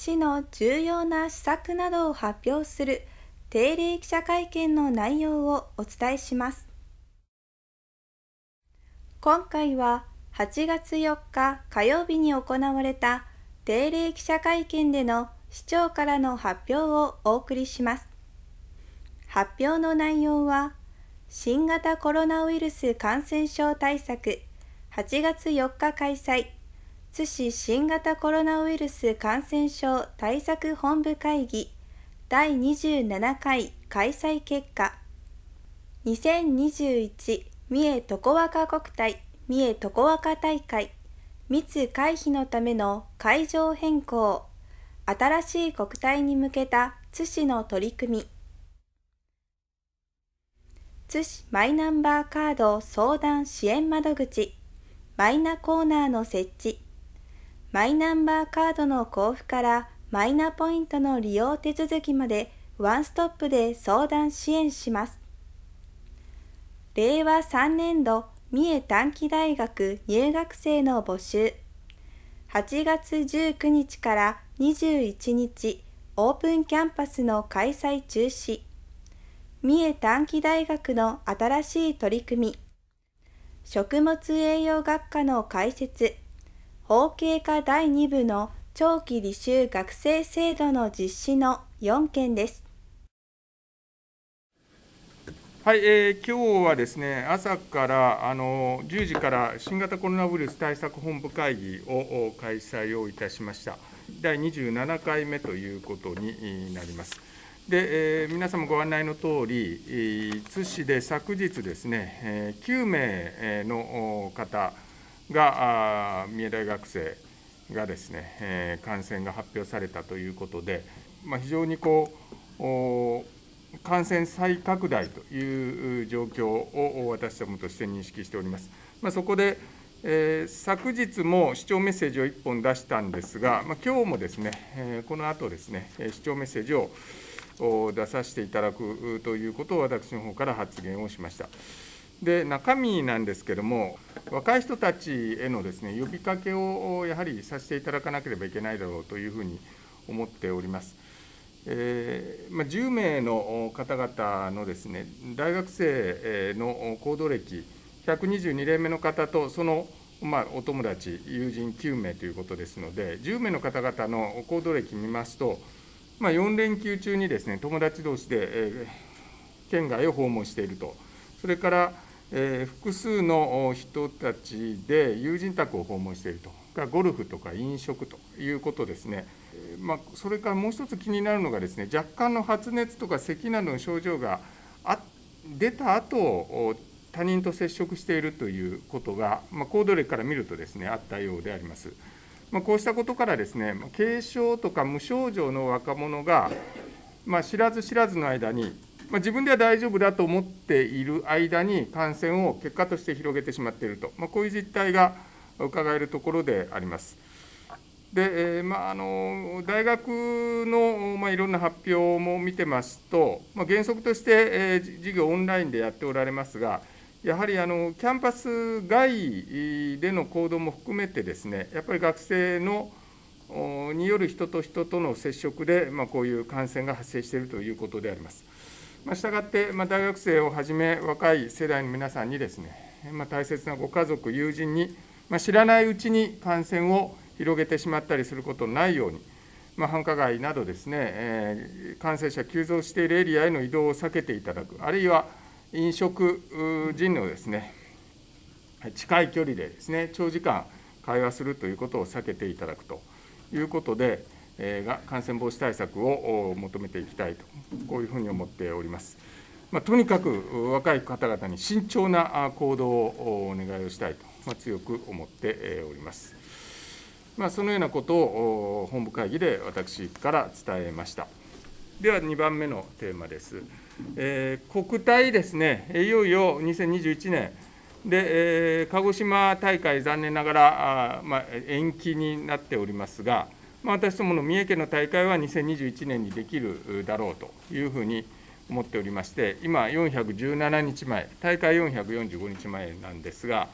市の重要な施策などを発表する定例記者会見の内容をお伝えします。今回は8月4日火曜日に行われた定例記者会見での市長からの発表をお送りします。発表の内容は、新型コロナウイルス感染症対策8月4日開催津市新型コロナウイルス感染症対策本部会議第27回開催結果、2021三重とこわか国体三重とこわか大会密回避のための会場変更、新しい国体に向けた津市の取り組み、津市マイナンバーカード相談支援窓口マイナコーナーの設置、マイナンバーカードの交付からマイナポイントの利用手続きまでワンストップで相談支援します。令和3年度三重短期大学入学生の募集、8月19日から21日オープンキャンパスの開催中止、三重短期大学の新しい取り組み、食物栄養学科の開設、法経科第2部の長期履修学生制度の実施の4件です。 はい、今日はですね、朝から10時から新型コロナウイルス対策本部会議を開催をいたしました。第27回目ということになります。で、皆様ご案内のとおり、津市で昨日ですね、9名の方が、三重大学生がですね、感染が発表されたということで、非常に感染再拡大という状況を私どもとして認識しております。そこで、昨日も市長メッセージを1本出したんですが、今日もですね、この後ですね、市長メッセージを出させていただくということを私の方から発言をしました。で、中身なんですけれども、若い人たちへのですね、呼びかけをやはりさせていただかなければいけないだろうというふうに思っております。10名の方々のですね、大学生の行動歴、122例目の方と、そのお友達、友人9名ということですので、10名の方々の行動歴見ますと、4連休中にですね、友達同士で県外を訪問していると、それから複数の人たちで友人宅を訪問していると、ゴルフとか飲食ということですね。それからもう一つ気になるのがですね、若干の発熱とか咳などの症状が出た後、他人と接触しているということが、行動歴から見るとですね、あったようであります。こうしたことからですね、軽症とか無症状の若者が、知らず知らずの間に、自分では大丈夫だと思っている間に感染を結果として広げてしまっていると、こういう実態が伺えるところであります。で、大学のいろんな発表も見てますと、原則として授業オンラインでやっておられますが、やはりキャンパス外での行動も含めてですね、やっぱり学生による人と人との接触で、こういう感染が発生しているということであります。したがって、大学生をはじめ、若い世代の皆さんにですね、大切なご家族、友人に、知らないうちに感染を広げてしまったりすることのないように、繁華街などですね、感染者急増しているエリアへの移動を避けていただく、あるいは飲食時のですね、近い距離でですね、長時間会話するということを避けていただくということで、感染防止対策を求めていきたいと、こういうふうに思っております。とにかく若い方々に慎重な行動をお願いをしたいと、強く思っております。そのようなことを本部会議で私から伝えました。では2番目のテーマです。国体ですね、いよいよ2021年で、鹿児島大会、残念ながら延期になっておりますが、私どもの三重県の大会は2021年にできるだろうというふうに思っておりまして、今、417日前、大会445日前なんですが、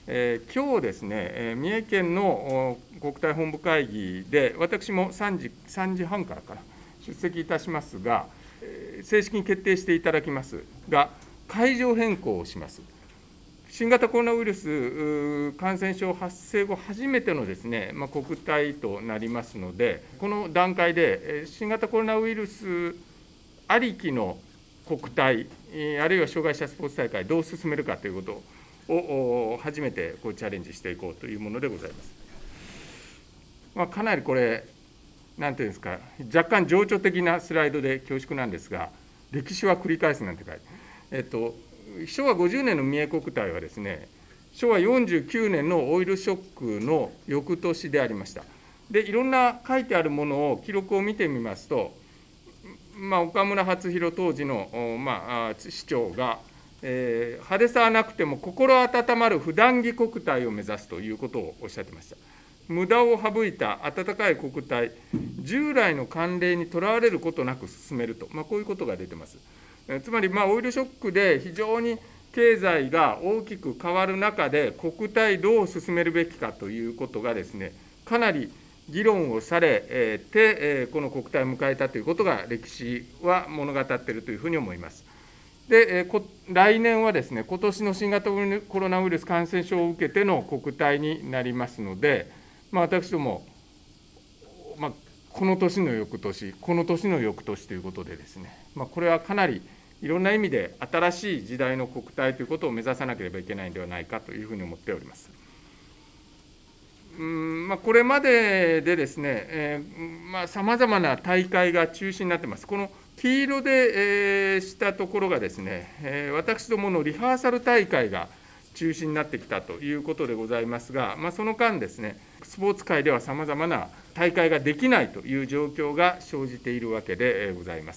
今日ですね、三重県の国対本部会議で、私も3時半からかな、出席いたしますが、正式に決定していただきますが、会場変更をします。新型コロナウイルス感染症発生後、初めてのですね、国対となりますので、この段階で、新型コロナウイルスありきの国対、あるいは障害者スポーツ大会、どう進めるかということを初めてチャレンジしていこうというものでございます。かなりこれ、なんていうんですか、若干情緒的なスライドで恐縮なんですが、歴史は繰り返すなんて書いて、昭和50年の三重国体はですね、昭和49年のオイルショックの翌年でありました。で、いろんな書いてあるものを、記録を見てみますと、岡村初弘当時の、市長が、派手さはなくても心温まる普段着国体を目指すということをおっしゃってました。無駄を省いた温かい国体、従来の慣例にとらわれることなく進めると、こういうことが出てます。つまり、オイルショックで非常に経済が大きく変わる中で、国体どう進めるべきかということがですね、かなり議論をされて、この国体を迎えたということが、歴史は物語っているというふうに思います。で、来年はですね、今年の新型コロナウイルス感染症を受けての国体になりますので、私ども、この年の翌年、この年の翌年ということでですね、これはかなりいろんな意味で新しい時代の国体ということを目指さなければいけないのではないかというふうに思っております。これまででですね、さまざまな大会が中止になっています。この黄色でしたところがですね、私どものリハーサル大会が中止になってきたということでございますが、その間ですね、スポーツ界ではさまざまな大会ができないという状況が生じているわけでございます。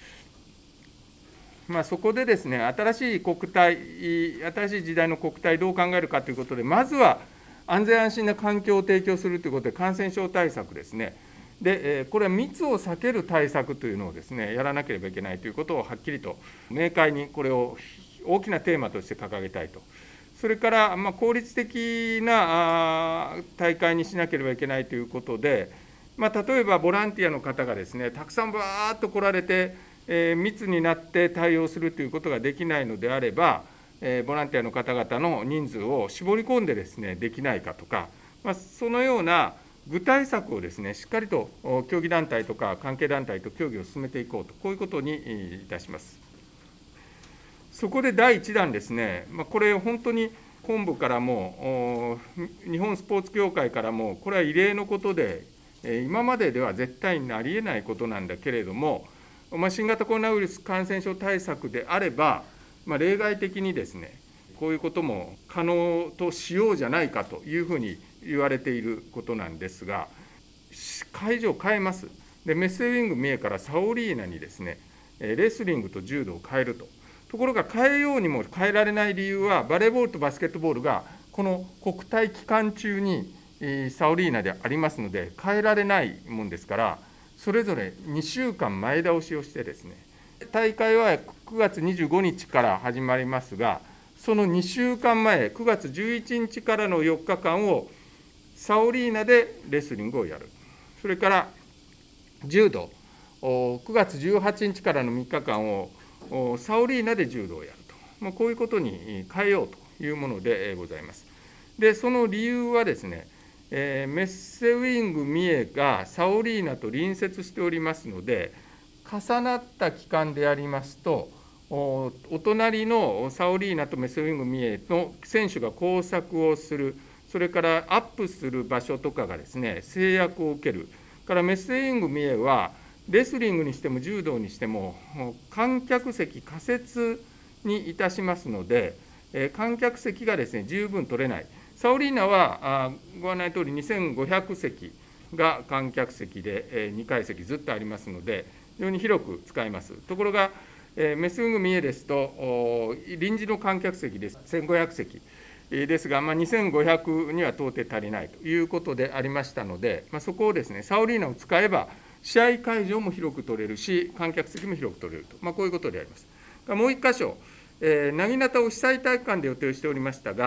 そこでですね、新しい時代の国体、どう考えるかということで、まずは安全安心な環境を提供するということで、感染症対策ですね。で、これは密を避ける対策というのをですね、やらなければいけないということをはっきりと明快にこれを大きなテーマとして掲げたいと。それから、効率的な大会にしなければいけないということで、例えばボランティアの方がですね、たくさんバーッと来られて、密になって対応するということができないのであれば、ボランティアの方々の人数を絞り込んでですね、できないかとか、そのような具体策をですね、しっかりと競技団体とか関係団体と協議を進めていこうと、こういうことにいたします。そこで第1弾ですね、これ、本当に本部からも、日本スポーツ協会からも、これは異例のことで、今まででは絶対にありえないことなんだけれども、新型コロナウイルス感染症対策であれば、例外的にですね、こういうことも可能としようじゃないかというふうに言われていることなんですが、会場を変えます。で、メッセウィング三重からサオリーナにですね、レスリングと柔道を変えると。ところが変えようにも変えられない理由は、バレーボールとバスケットボールがこの国体期間中にサオリーナでありますので、変えられないもんですから、それぞれ2週間前倒しをしてですね、大会は9月25日から始まりますが、その2週間前、9月11日からの4日間をサオリーナでレスリングをやる。それから柔道、9月18日からの3日間をサオリーナで柔道をやると、こういうことに変えようというものでございます。で、その理由はですね、メッセウィング三重がサオリーナと隣接しておりますので、重なった期間でありますと、お隣のサオリーナとメッセウィング三重の選手が交錯をする、それからアップする場所とかがですね、制約を受ける。からメッセウィング三重は、レスリングにしても柔道にしても、観客席仮設にいたしますので、観客席がですね、十分取れない。サオリーナはご案内のとおり2500席が観客席で2階席ずっとありますので、非常に広く使えます。ところが、メッセウィング三重ですと、臨時の観客席です、1500席ですが、2500には到底足りないということでありましたので、そこをですね、サオリーナを使えば、試合会場も広く取れるし、観客席も広く取れると、こういうことであります。もう1箇所、なぎなたを被災体育館で予定しておりましたが、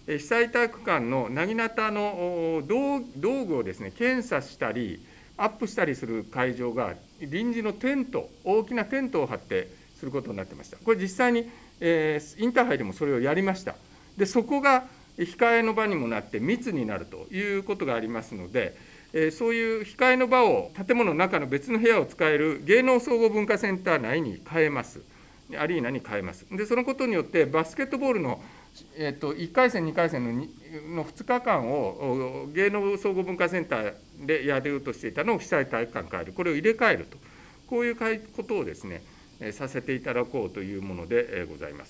被災体育館の薙刀の道具をですね、検査したり、アップしたりする会場が、臨時のテント、大きなテントを張ってすることになってました。これ、実際に、インターハイでもそれをやりました。で、そこが控えの場にもなって、密になるということがありますので、そういう控えの場を建物の中の別の部屋を使える芸能総合文化センター内に変えます。アリーナに変えます。で、そのことによって、バスケットボールの1回戦、2回戦の2日間を芸能総合文化センターでやれようとしていたのを被災体育館に変える、これを入れ替えると、こういうことをですね、させていただこうというものでございます。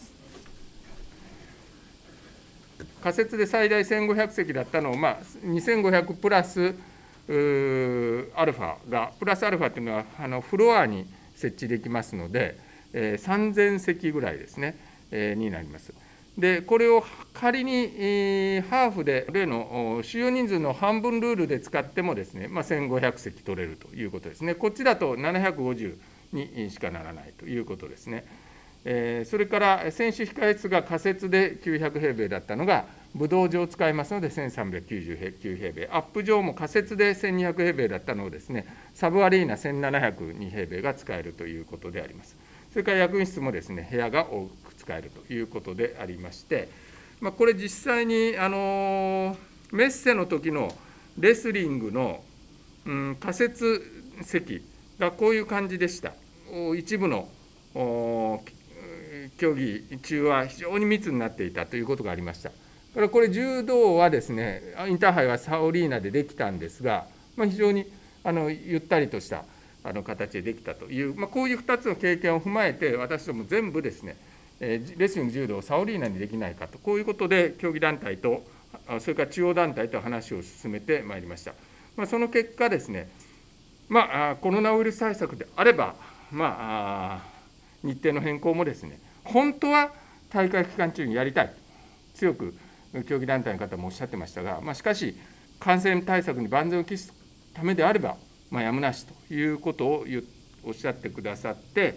仮設で最大1500席だったのを、2500プラスアルファが、プラスアルファというのはフロアに設置できますので、3000席ぐらいですね、になります。で、これを仮にハーフで、例の収容人数の半分ルールで使ってもですね、1500席取れるということですね。こっちだと750にしかならないということですね。それから選手控室が仮設で900平米だったのが、武道場を使いますので1399平米、アップ場も仮設で1200平米だったのをですね、サブアリーナ1702平米が使えるということであります。それから役員室もですね、部屋が多く使えるということでありまして、これ実際にメッセの時のレスリングの、仮設席がこういう感じでした。一部の競技中は非常に密になっていたということがありました。これ柔道はですね、インターハイはサオリーナでできたんですが、非常にゆったりとした形でできたという、こういう2つの経験を踏まえて、私ども全部ですね、レスリング、柔道をサオリーナにできないかと、こういうことで競技団体と、それから中央団体と話を進めてまいりました。その結果ですね、コロナウイルス対策であれば、日程の変更もですね、本当は大会期間中にやりたい、強く競技団体の方もおっしゃってましたが、しかし、感染対策に万全を期すためであれば、やむなしということをおっしゃってくださって、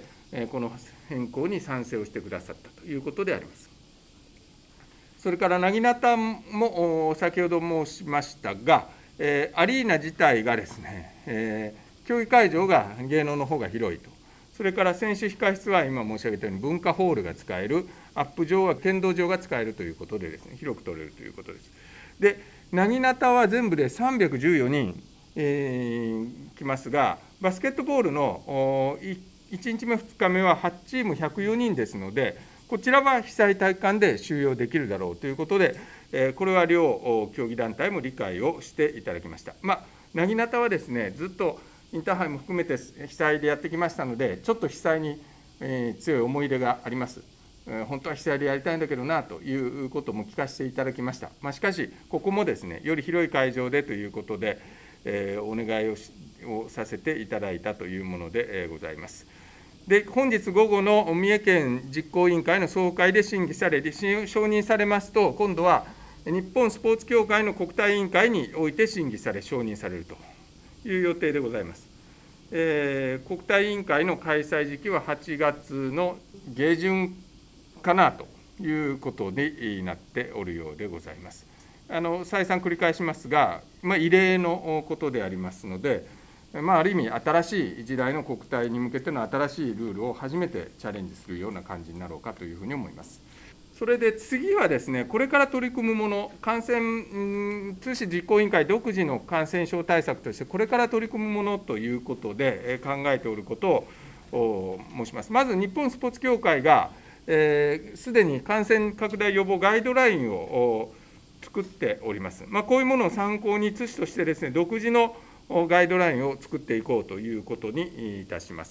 この変更に賛成をしてくださったということであります。それから薙刀も先ほど申しましたが、アリーナ自体がですね、競技会場が芸能の方が広いと。それから選手控室は今申し上げたように文化ホールが使える、アップ場は剣道場が使えるということでですね、広く取れるということです。で、薙刀は全部で314人、来ますが、バスケットボールの1日目、2日目は8チーム104人ですので、こちらは被災体育館で収容できるだろうということで、これは両競技団体も理解をしていただきました。薙刀はですね、ずっとインターハイも含めて被災でやってきましたので、ちょっと被災に強い思い入れがあります。本当は被災でやりたいんだけどなということも聞かせていただきました。しかし、ここもですね、より広い会場でということで、お願いをさせていただいたというものでございます。で、本日午後の三重県実行委員会の総会で審議され、承認されますと、今度は日本スポーツ協会の国対委員会において審議され、承認されるという予定でございます。国対委員会の開催時期は8月の下旬かなということになっておるようでございます。再三繰り返しますが、異例のことでありますので、ある意味、新しい時代の国体に向けての新しいルールを初めてチャレンジするような感じになろうかというふうに思います。それで次はですね、これから取り組むもの、通信実行委員会独自の感染症対策として、これから取り組むものということで考えておることを申します。まず、日本スポーツ協会が、すでに感染拡大予防ガイドラインを作っております。こういうものを参考に、津市としてですね、独自のガイドラインを作っていこうということにいたします。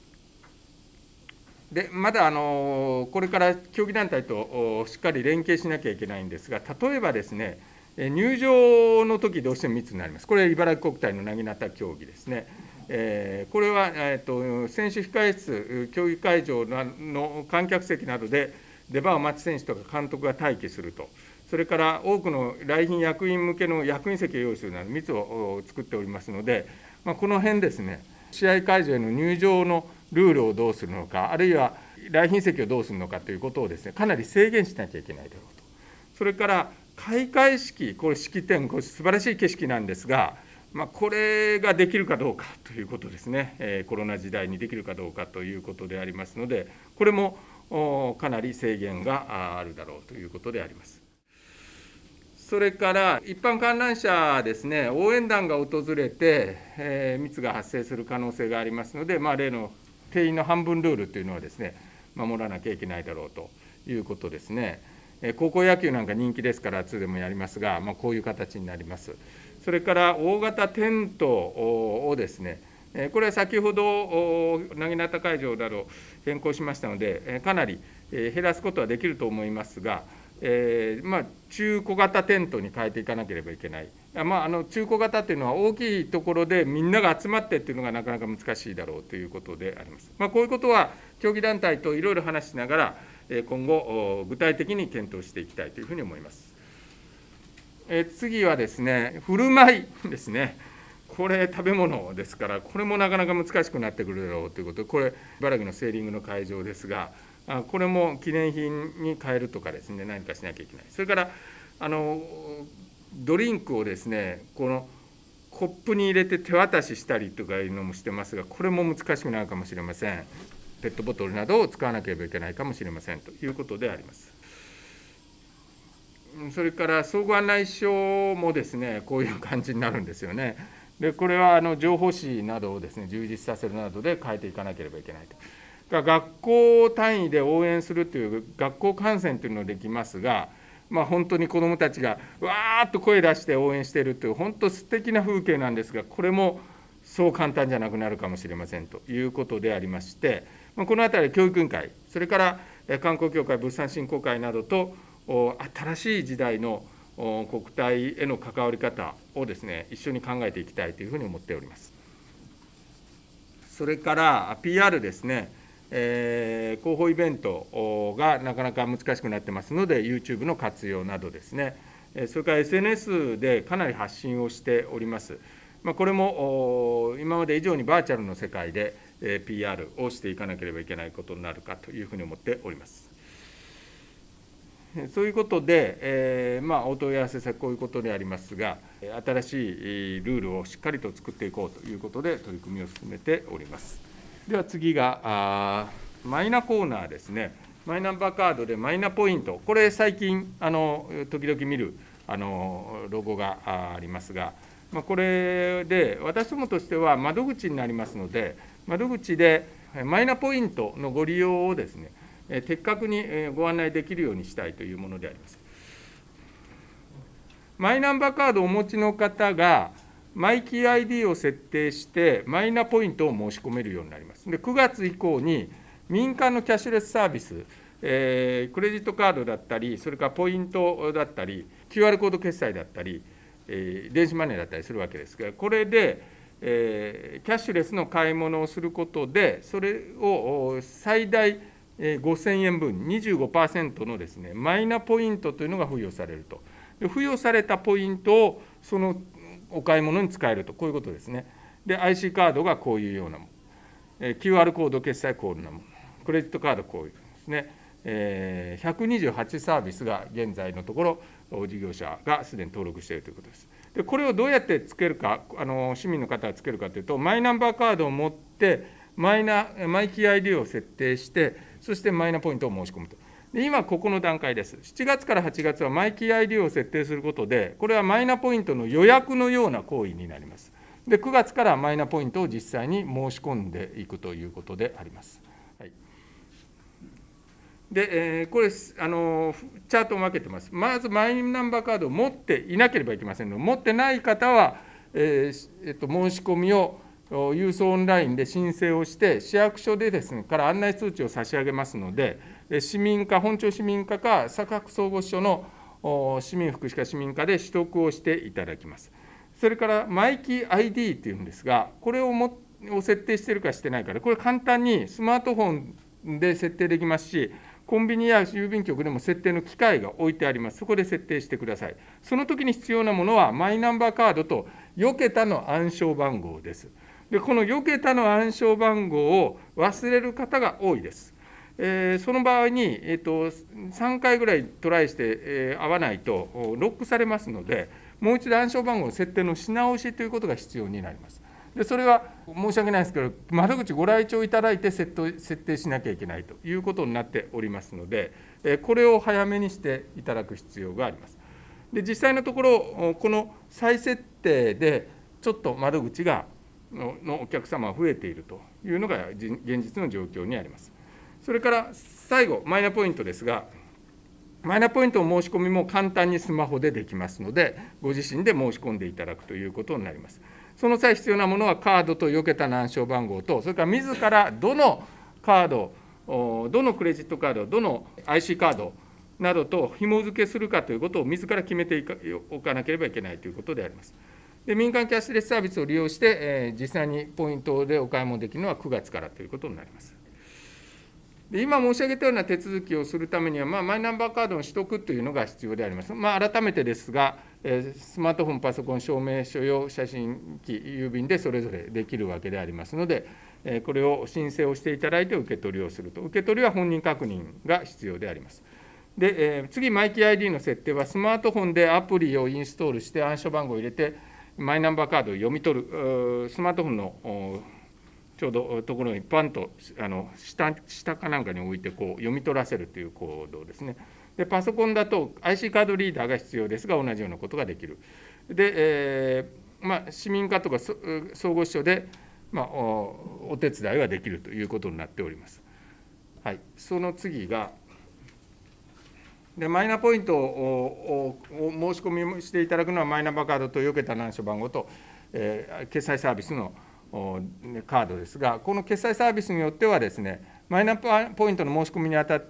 で、まだこれから競技団体としっかり連携しなきゃいけないんですが、例えばですね、入場の時どうしても密になります。これ、茨城国体の薙刀競技ですね。これは、選手控室、競技会場の観客席などで出番を待つ選手とか監督が待機すると。それから多くの来賓役員向けの役員席を用意するなど密を作っておりますので、この辺ですね、試合会場への入場のルールをどうするのか、あるいは来賓席をどうするのかということをですね、かなり制限しなきゃいけないだろうと。それから開会式、これ式典、これ素晴らしい景色なんですが、これができるかどうかということですね、コロナ時代にできるかどうかということでありますので、これもかなり制限があるだろうということであります。それから一般観覧者ですね、応援団が訪れて、密が発生する可能性がありますので、例の定員の半分ルールというのはですね、守らなきゃいけないだろうということですね。高校野球なんか人気ですから、2でもやりますが、こういう形になります。それから大型テントをですね、これは先ほど、なぎなた会場など変更しましたので、かなり減らすことはできると思いますが、中小型テントに変えていかなければいけない。中小型というのは大きいところでみんなが集まってというのがなかなか難しいだろうということであります。こういうことは競技団体といろいろ話しながら、今後、具体的に検討していきたいというふうに思います。次はですね、振る舞いですね。これ、食べ物ですから、これもなかなか難しくなってくるだろうということで、これ、茨城のセーリングの会場ですが、これも記念品に変えるとかですね、何かしなきゃいけない。それからドリンクをですね、このコップに入れて手渡ししたりとかいうのもしてますが、これも難しくなるかもしれません。ペットボトルなどを使わなければいけないかもしれませんということであります。それから総合案内所もですね、こういう感じになるんですよね。で、これは情報誌などをですね、充実させるなどで変えていかなければいけないと。学校単位で応援するという学校観戦というのができますが、本当に子どもたちがわーっと声出して応援しているという本当素敵な風景なんですが、これもそう簡単じゃなくなるかもしれませんということでありまして、このあたり教育委員会、それから観光協会、物産振興会などと新しい時代の国体への関わり方をですね、一緒に考えていきたいというふうに思っております。それから PR ですね、広報イベントがなかなか難しくなってますので、YouTube の活用などですね、それから SNS でかなり発信をしております。これも今まで以上にバーチャルの世界で PR をしていかなければいけないことになるかというふうに思っております。そういうことで、お問い合わせ先こういうことでありますが、新しいルールをしっかりと作っていこうということで取り組みを進めております。では次がマイナコーナーですね。マイナンバーカードでマイナポイント、これ最近時々見るロゴがありますが、これで私どもとしては窓口になりますので、窓口でマイナポイントのご利用をですね、的確にご案内できるようにしたいというものであります。マイナンバーカードをお持ちの方がマイキー ID を設定してマイナポイントを申し込めるようになります。で、9月以降に民間のキャッシュレスサービス、クレジットカードだったり、それからポイントだったり、QR コード決済だったり、電子マネーだったりするわけですが、これでキャッシュレスの買い物をすることで、それを最大5000円分、25% のですね、マイナポイントというのが付与されると。で、付与されたポイントをそのお買い物に使えると、こういうことですね。で、IC カードがこういうようなもの、QR コード決済コードなもの、クレジットカードこういうですね、128サービスが現在のところ、事業者がすでに登録しているということです。で、これをどうやってつけるか、市民の方がつけるかというと、マイナンバーカードを持って、マイキー ID を設定して、そしてマイナポイントを申し込むと。で、今、ここの段階です。7月から8月はマイキー ID を設定することで、これはマイナポイントの予約のような行為になります。で、9月からマイナポイントを実際に申し込んでいくということであります。はい、で、これチャートを分けてます。まず、マイナンバーカードを持っていなければいけませんので、持ってない方は、申し込みを郵送オンラインで申請をして、市役所でですね、から案内通知を差し上げますので、市民課、本町市民課か、各総合支所の市民福祉課、市民課で取得をしていただきます。それから、マイキー ID というんですが、これを設定しているかしてないかで、これ、簡単にスマートフォンで設定できますし、コンビニや郵便局でも設定の機械が置いてあります。そこで設定してください。その時に必要なものは、マイナンバーカードと4桁の暗証番号です。で、この4桁の暗証番号を忘れる方が多いです。 その場合に、3回ぐらいトライして、合わないとロックされますので、もう一度暗証番号の設定のし直しということが必要になります。でそれは申し訳ないですけど、窓口ご来庁いただいて設定しなきゃいけないということになっておりますので、これを早めにしていただく必要があります。で実際のところ、この再設定でちょっと窓口のお客様が増えているというのが現実の状況にあります。それから最後、マイナポイントですが、マイナポイントの申し込みも簡単にスマホでできますので、ご自身で申し込んでいただくということになります。その際必要なものは、カードとよけた暗証番号と、それから自らどのカード、どのクレジットカード、どの IC カードなどと紐付けするかということを自ら決めておかなければいけないということであります。で民間キャッシュレスサービスを利用して、実際にポイントでお買い物できるのは9月からということになります。で今申し上げたような手続きをするためには、マイナンバーカードの取得というのが必要であります。改めてですが、スマートフォン、パソコン、証明書用写真機、郵便でそれぞれできるわけでありますので、これを申請をしていただいて受け取りをすると。受け取りは本人確認が必要であります。で次、マイキー ID の設定は、スマートフォンでアプリをインストールして暗証番号を入れて、マイナンバーカードを読み取る、スマートフォンのちょうどところにパンと下かなんかに置いてこう読み取らせるという行動ですね。でパソコンだと IC カードリーダーが必要ですが、同じようなことができる。で、市民課とか総合支所で、お手伝いができるということになっております。はい、その次がで、マイナポイントを申し込みしていただくのは、マイナンバーカードとよけた暗証番号と、決済サービスのカードですが、この決済サービスによってはですね、マイナポイントの申し込みにあたって、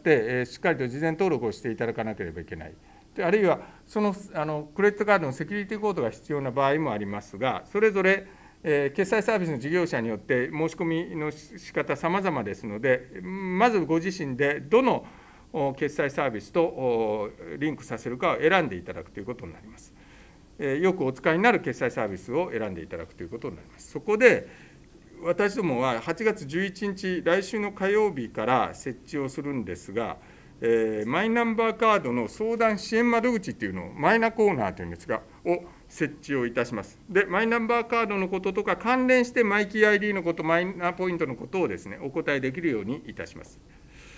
しっかりと事前登録をしていただかなければいけない。あるいは、そのクレジットカードのセキュリティコードが必要な場合もありますが、それぞれ決済サービスの事業者によって申し込みの仕方様々ですので、まずご自身でどの決済サービスとリンクさせるかを選んでいただくということになります。よくお使いになる決済サービスを選んでいただくということになります。そこで私どもは8月11日、来週の火曜日から設置をするんですが、マイナンバーカードの相談支援窓口というのを、マイナコーナーというんですが、を設置をいたします。で、マイナンバーカードのこととか、関連してマイキー ID のこと、マイナポイントのことをですね、お答えできるようにいたします。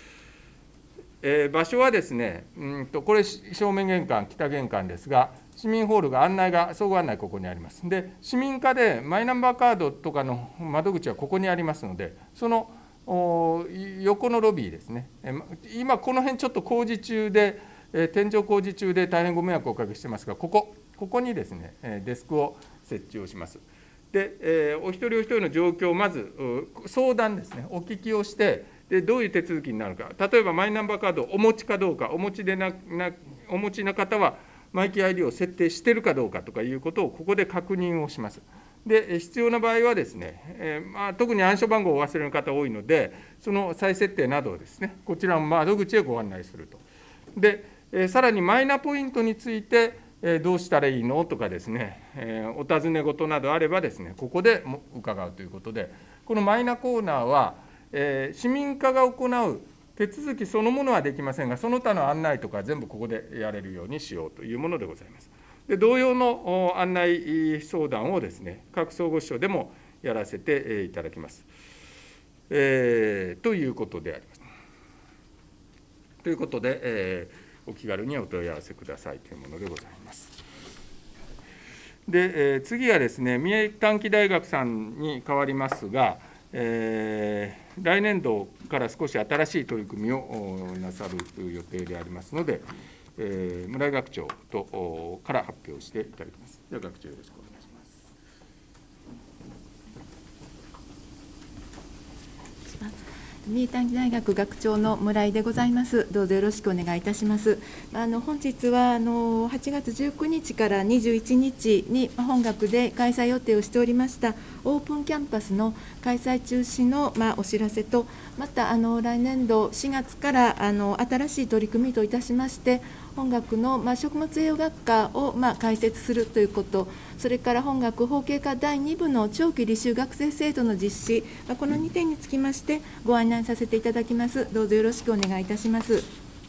場所はですね、これ、正面玄関、北玄関ですが、市民ホールが総合案内、ここにあります。で、市民課でマイナンバーカードとかの窓口はここにありますので、その横のロビーですね、今、この辺ちょっと工事中で、天井工事中で大変ご迷惑をおかけしてますが、ここにですね、デスクを設置をします。で、お一人お一人の状況をまず、相談ですね、お聞きをして、でどういう手続きになるか、例えばマイナンバーカードをお持ちかどうか、お持ちの方は、マイキー ID を設定しているかどうかとかいうことをここで確認をします。で、必要な場合はですね、特に暗証番号をお忘れの方多いので、その再設定などをですね、こちらの窓口へご案内すると。で、さらにマイナポイントについて、どうしたらいいのとかですね、お尋ね事などあればですね、ここで伺うということで、このマイナコーナーは、市民課が行う手続きそのものはできませんが、その他の案内とか全部ここでやれるようにしようというものでございます。で同様の案内相談をですね、各総合支所でもやらせていただきます。ということであります。ということで、お気軽にお問い合わせくださいというものでございます。で、次はですね、三重短期大学さんに変わりますが、来年度から少し新しい取り組みをなさる予定でありますので、村井学長から発表していただきます。では、学長よろしくお願いします。 三重短期大学学長の村井でございます。どうぞよろしくお願いいたします。本日は8月19日から21日に本学で開催予定をしておりましたオープンキャンパスの開催中止のお知らせと、また来年度4月から新しい取り組みといたしまして、 本学の、食物栄養学科を、開設するということ、それから本学法系科第2部の長期履修学生制度の実施、この2点につきましてご案内させていただきます。どうぞよろしくお願いいたします。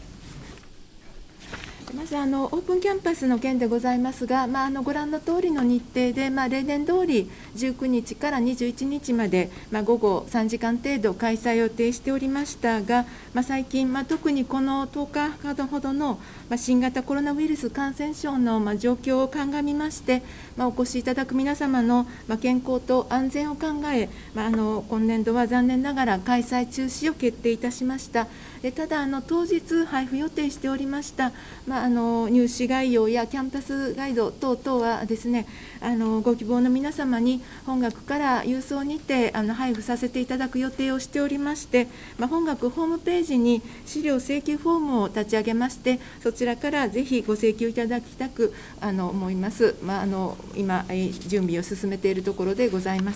まずオープンキャンパスの件でございますが、ご覧の通りの日程で、例年通り19日から21日まで、午後3時間程度開催予定しておりましたが、最近、特にこの10日ほどの新型コロナウイルス感染症の状況を鑑みまして、お越しいただく皆様の健康と安全を考え、今年度は残念ながら開催中止を決定いたしました。ただ当日配布予定しておりました、入試概要やキャンパスガイド等々はですね、ご希望の皆様に本学から郵送にて配布させていただく予定をしておりまして、本学ホームページに資料請求フォームを立ち上げまして、そちらからぜひご請求いただきたく思います。今準備を進めているところでございます。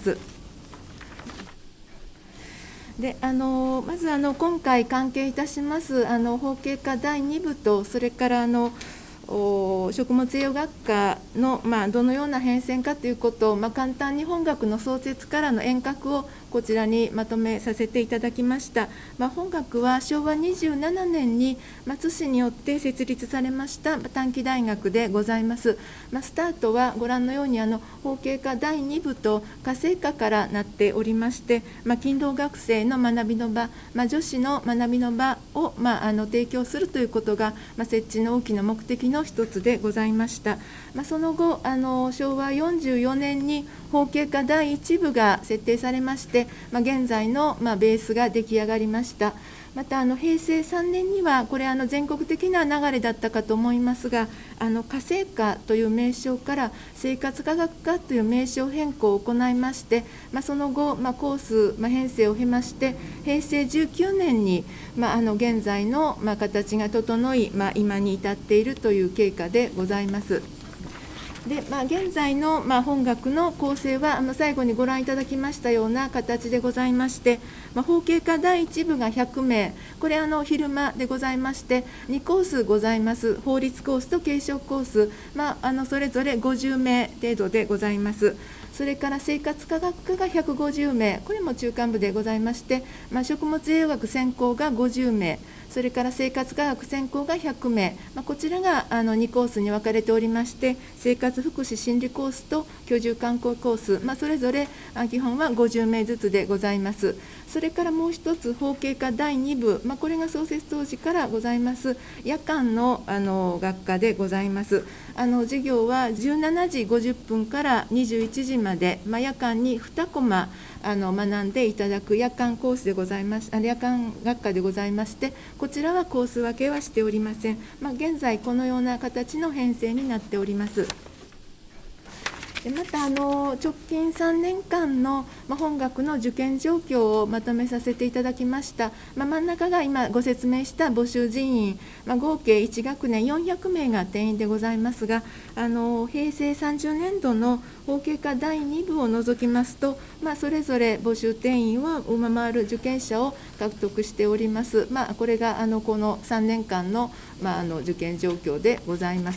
でまず今回関係いたします法系科第2部と、それから食物栄養学科の、どのような変遷かということを、簡単に本学の創設からの沿革をこちらにまとめさせていただきました。本学は昭和27年に津市によって設立されました短期大学でございます。スタートはご覧のように法系科第2部と家政科からなっておりまして、勤労学生の学びの場、女子の学びの場を、提供するということが、設置の大きな目的の一つでございました。その後昭和44年に法系科第1部が設定されまして、現在のベースが出来上がりました。また平成3年には、これ全国的な流れだったかと思いますが、家政科という名称から生活科学科という名称変更を行いまして、その後、コース編成を経まして、平成19年に、現在の形が整い、今に至っているという経過でございます。で現在の本学の構成は最後にご覧いただきましたような形でございまして、法系科第1部が100名、これ昼間でございまして、2コースございます。法律コースと継承コース、それぞれ50名程度でございます。それから生活科学科が150名、これも中間部でございまして、食物栄養学専攻が50名、それから生活科学専攻が100名、こちらが2コースに分かれておりまして、生活福祉心理コースと居住観光コース、それぞれ基本は50名ずつでございます。それからもう一つ、法系科第2部、これが創設当時からございます夜間の学科でございます。授業は17時50分から21時まで、夜間に2コマ学んでいただく夜間コースでございます。夜間学科でございまして、こちらはコース分けはしておりません。現在このような形の編成になっております。また直近3年間の本学の受験状況をまとめさせていただきました。真ん中が今ご説明した募集人員、合計1学年400名が定員でございますが、平成30年度の法系科第2部を除きますと、それぞれ募集定員を上回る受験者を獲得しております。これがこの3年間の受験状況でございます。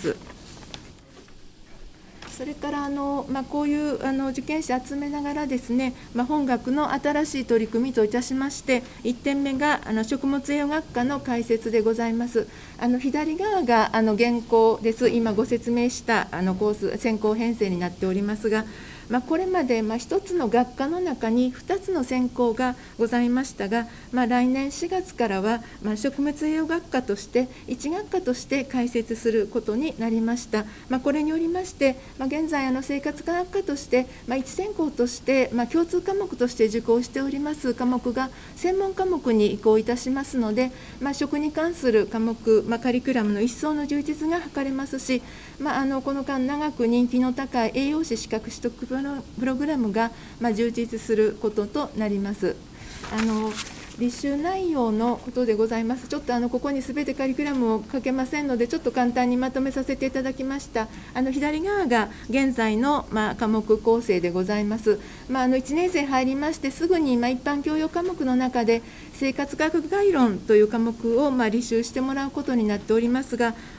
それからこういう受験者集めながらですね、本学の新しい取り組みといたしまして、1点目が食物栄養学科の開設でございます。左側が現行です。今ご説明したコース専攻編成になっておりますが、これまで1つの学科の中に2つの専攻がございましたが、来年4月からは食物栄養学科として1学科として開設することになりました。これによりまして、現在生活科学科として1専攻として共通科目として受講しております科目が専門科目に移行いたしますので、食に関する科目、カリキュラムの一層の充実が図れますし、この間長く人気の高い栄養士資格取得プログラムが充実することとなります。履修内容のことでございます。ちょっとここにすべてカリキュラムを書けませんので、ちょっと簡単にまとめさせていただきました。左側が現在の科目構成でございます。1年生入りましてすぐに一般教養科目の中で生活科学概論という科目を履修してもらうことになっておりますが、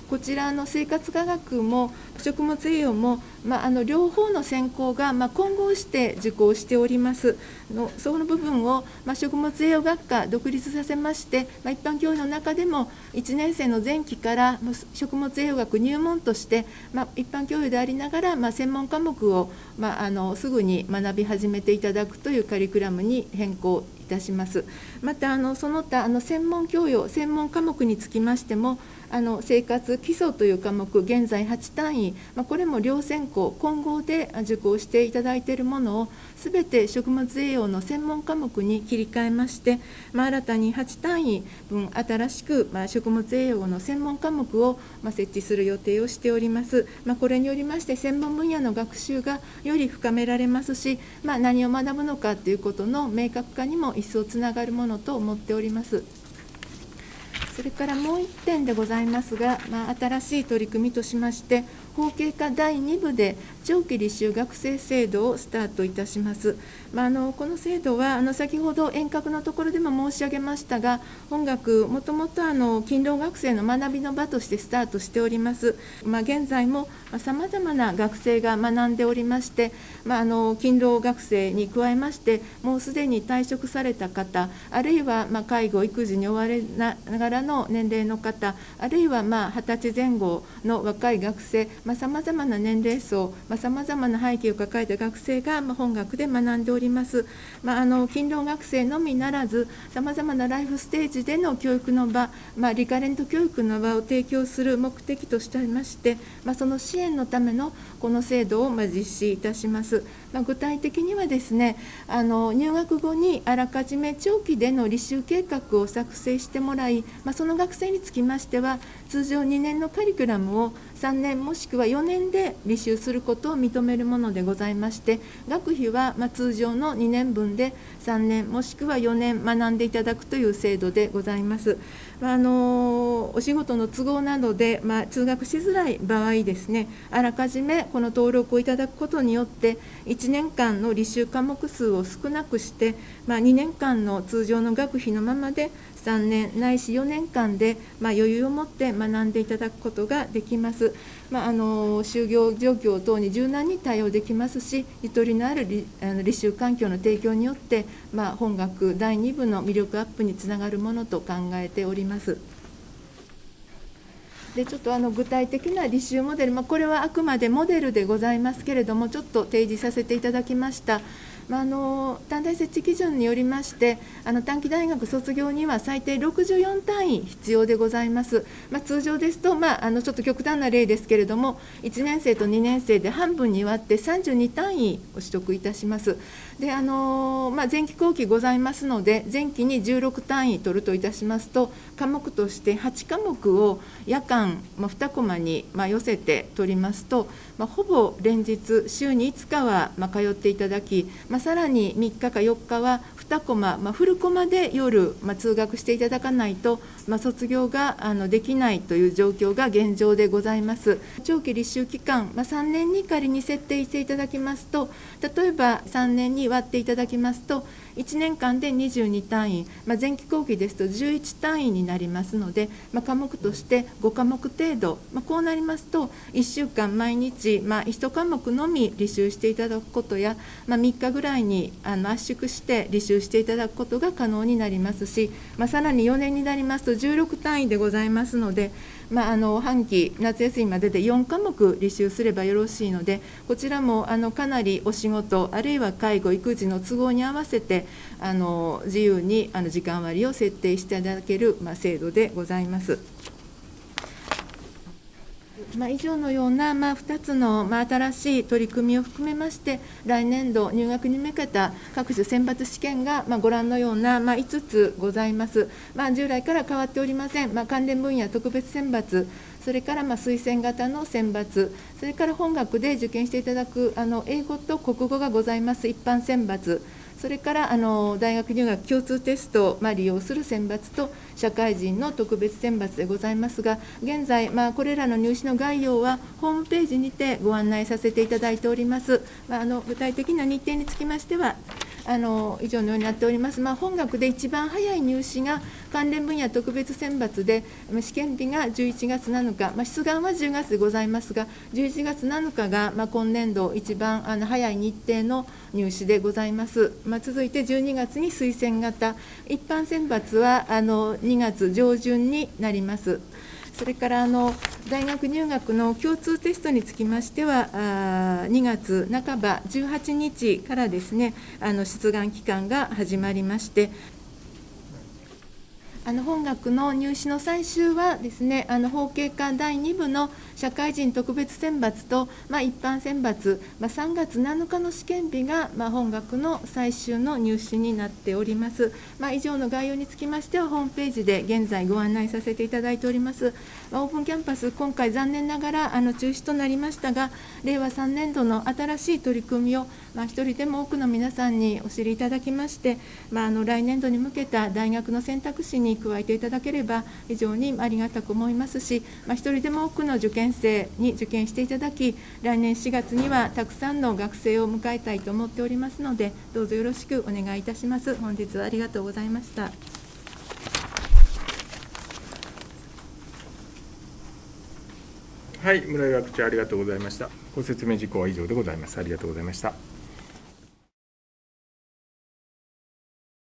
こちらの生活科学も食物栄養も、両方の専攻が混合して受講しておりますその部分を、食物栄養学科独立させまして、一般教養の中でも1年生の前期から食物栄養学入門として、一般教養でありながら、専門科目を、すぐに学び始めていただくというカリキュラムに変更いたします。またその他専門教養専門科目につきましても生活基礎という科目現在8単位、これも両専攻混合で受講していただいているものをすべて食物栄養の専門科目に切り替えまして、新たに8単位分新しく食物栄養の専門科目を設置する予定をしております。これによりまして専門分野の学習がより深められますし、何を学ぶのかということの明確化にも一層つながるものと思っております。それからもう1点でございますが、新しい取り組みとしまして、法系科第2部で長期履修学生制度をスタートいたします。この制度は先ほど遠隔のところでも申し上げましたが、本学もともと勤労学生の学びの場としてスタートしております。現在もさまざまな学生が学んでおりまして、勤労学生に加えましてもうすでに退職された方、あるいは介護育児に追われながらの年齢の方、あるいは20歳前後の若い学生、さまざまな年齢層、さまざまな背景を抱えた学生が本学で学んでおります。勤労学生のみならず、さまざまなライフステージでの教育の場、リカレント教育の場を提供する目的としてまして、その支援のためのこの制度を実施いたします。具体的にはですね、入学後にあらかじめ長期での履修計画を作成してもらい、その学生につきましては通常2年のカリキュラムを3年もしくは4年で履修することを認めるものでございまして、学費は通常の2年分で3年もしくは4年学んでいただくという制度でございます。お仕事の都合などで、通学しづらい場合ですね、あらかじめこの登録をいただくことによって1年間の履修科目数を少なくして、2年間の通常の学費のままで3年ないし4年間で余裕を持って学んでいただくことができます。就業状況等に柔軟に対応できますし、ゆとりのある履修環境の提供によって、本学第2部の魅力アップにつながるものと考えております。でちょっと具体的な履修モデル、これはあくまでモデルでございますけれども、ちょっと提示させていただきました。単体設置基準によりまして、短期大学卒業には最低64単位必要でございます。通常ですと、ちょっと極端な例ですけれども、1年生と2年生で半分に割って32単位を取得いたします。で前期後期ございますので、前期に16単位取るといたしますと、科目として8科目を夜間2コマに寄せて取りますと、ほぼ連日週に5日は通っていただき、さらに3日か4日は2コマ、フルコマで夜、通学していただかないと、卒業ができないという状況が現状でございます。長期履修期間、3年に仮に設定していただきますと、例えば3年に割っていただきますと、1年間で22単位、前期後期ですと11単位になりますので、科目として5科目程度、こうなりますと、1週間毎日、1科目のみ履修していただくことや、3日ぐらいに圧縮して履修していただくことが可能になりますし、さらに4年になりますと16単位でございますので、半期夏休みまでで4科目履修すればよろしいので、こちらもかなりお仕事あるいは介護育児の都合に合わせて自由に時間割を設定していただける制度でございます。以上のような2つの新しい取り組みを含めまして、来年度入学に向けた各種選抜試験がご覧のような5つございます。従来から変わっておりません。関連分野特別選抜、それから推薦型の選抜、それから本学で受験していただく英語と国語がございます一般選抜、それから大学入学共通テストを利用する選抜と社会人の特別選抜でございますが、現在、これらの入試の概要はホームページにてご案内させていただいております。具体的な日程につきましては以上のようになっております。本学で一番早い入試が関連分野特別選抜で、試験日が11月7日、出願は10月でございますが、11月7日が今年度一番早い日程の入試でございます。続いて12月に推薦型、一般選抜は2月上旬になります。それから大学入学の共通テストにつきましては、2月半ば18日からですね、出願期間が始まりまして、本学の入試の最終はですね、法系科第2部の社会人特別選抜と、一般選抜、3月7日の試験日が、本学の最終の入試になっております。以上の概要につきましては、ホームページで現在ご案内させていただいております。オープンキャンパス、今回残念ながら中止となりましたが、令和3年度の新しい取り組みを、一人でも多くの皆さんにお知りいただきまして、来年度に向けた大学の選択肢に加えていただければ非常にありがたく思いますし、一人でも多くの受験生に受験していただき、来年4月にはたくさんの学生を迎えたいと思っておりますので、どうぞよろしくお願いいたします。本日はありがとうございました。 はい、村井学長ありがとうございました。ご説明事項は以上でございます。ありがとうございました。